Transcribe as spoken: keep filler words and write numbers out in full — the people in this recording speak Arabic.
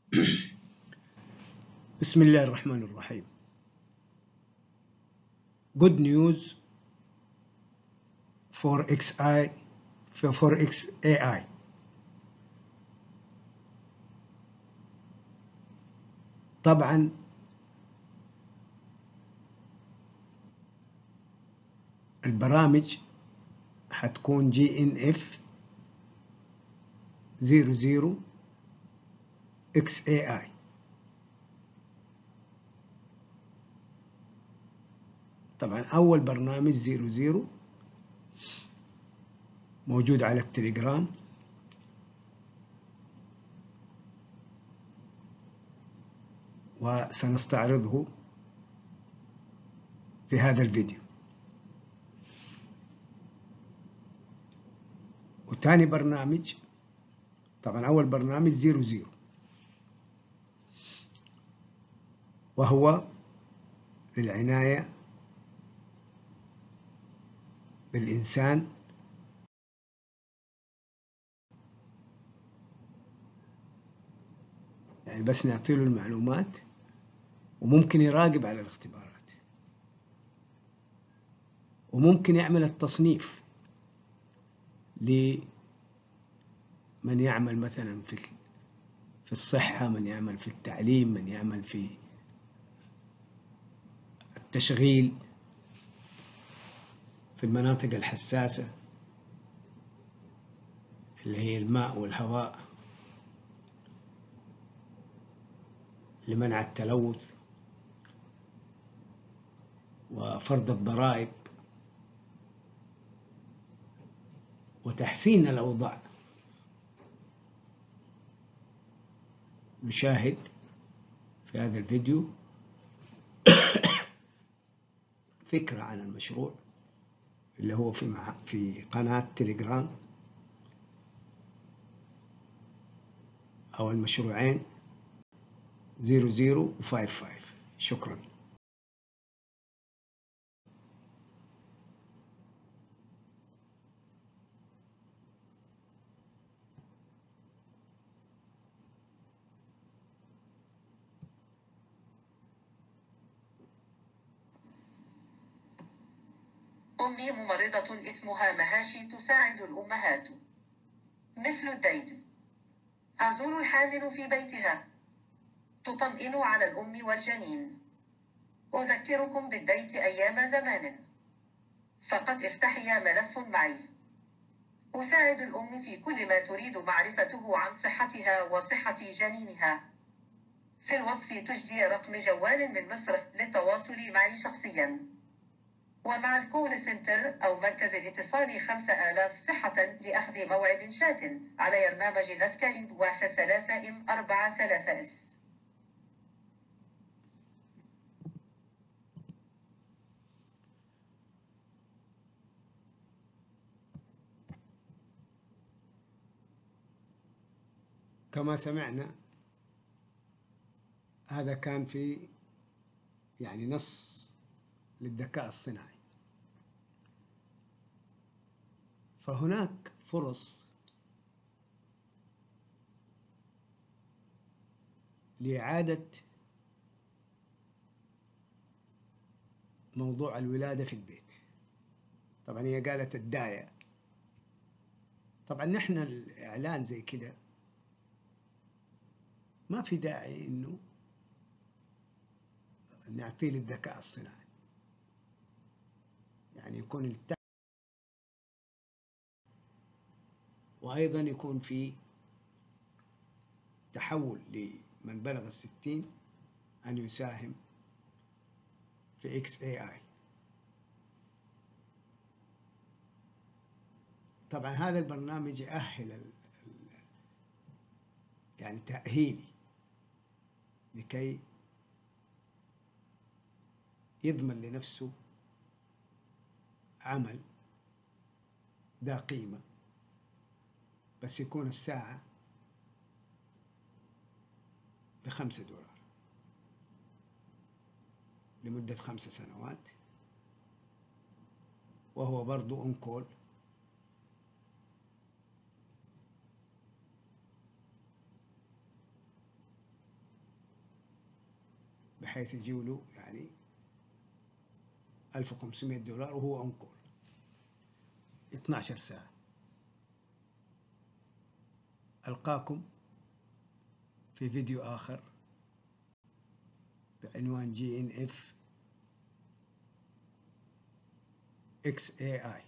بسم الله الرحمن الرحيم. Good news for إكس آي for إكس إيه آي. طبعا البرامج حتكون جي إن إف صفر صفر إكس إيه آي. طبعا أول برنامج صفر صفر موجود على التليجرام، وسنستعرضه في هذا الفيديو. وثاني برنامج، طبعا أول برنامج صفر صفر وهو للعناية بالإنسان يعني بس نعطيله المعلومات وممكن يراقب على الاختبارات وممكن يعمل التصنيف لمن يعمل مثلا في في الصحة، من يعمل في التعليم، من يعمل في التشغيل في المناطق الحساسة اللي هي الماء والهواء، لمنع التلوث وفرض الضرائب وتحسين الأوضاع. نشاهد في هذا الفيديو فكرة عن المشروع اللي هو في مع في قناة تليجرام، أو المشروعين صفر صفر و خمسة خمسة. شكرا. أمي ممرضة اسمها مهاشي تساعد الأمهات مثل الديت. تعزل الحامل في بيتها، تطمئن على الأم والجنين. أذكركم بالديت أيام زمان، فقد افتحي ملف معي. أساعد الأم في كل ما تريد معرفته عن صحتها وصحة جنينها. في الوصف تجدي رقم جوال من مصر للتواصل معي شخصيا، ومع الكول سنتر أو مركز الاتصال خمسة آلاف صحة لأخذ موعد شات على برنامج نسكايب واحد ثلاثة إم أربعة ثلاثة إس. كما سمعنا هذا كان في يعني نص للذكاء الصناعي. فهناك فرص لإعادة موضوع الولادة في البيت. طبعا هي قالت الداية. طبعا نحن الإعلان زي كده ما في داعي إنه نعطيه للذكاء الصناعي، يعني يكون التع... وأيضا يكون في تحول لمن بلغ الستين أن يساهم في إكس إيه آي. طبعا هذا البرنامج يأهل ال... يعني تأهيلي لكي يضمن لنفسه عمل ذا قيمة، بس يكون الساعة بخمسة دولار لمدة خمس سنوات، وهو برضو اون كول. بحيث يجيب له يعني ألف وخمسمائة دولار وهو أنكول اثنتي عشرة ساعة. ألقاكم في فيديو آخر بعنوان جي إن إف إكس إيه آي.